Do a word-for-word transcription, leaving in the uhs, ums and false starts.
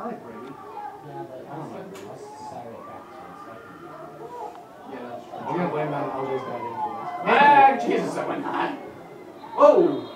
I like Brady. Yeah, but I don't like Russ. Sorry, back to Yeah, that's true. I'm gonna blame that on L J's bad influence. Ah, Jesus, I went high. Whoa!